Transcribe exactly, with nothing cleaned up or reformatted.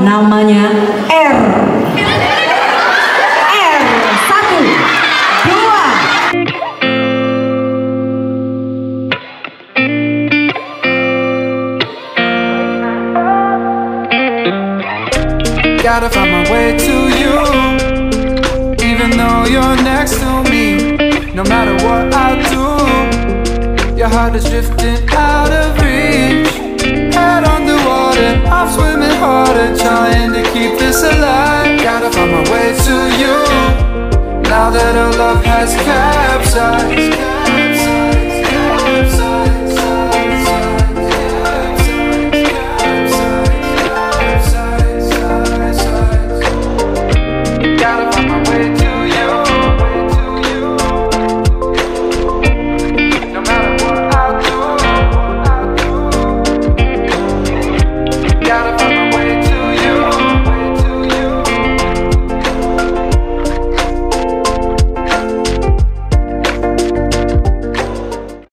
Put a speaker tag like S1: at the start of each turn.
S1: namanya R. R, satu, dua.
S2: Gotta find my way to you, even though you're next to me. No matter what I do, your heart is drifting out of reach. Head underwater, I'm swimming harder, trying to keep this alive. Gotta find my way to you, now that our love has passed.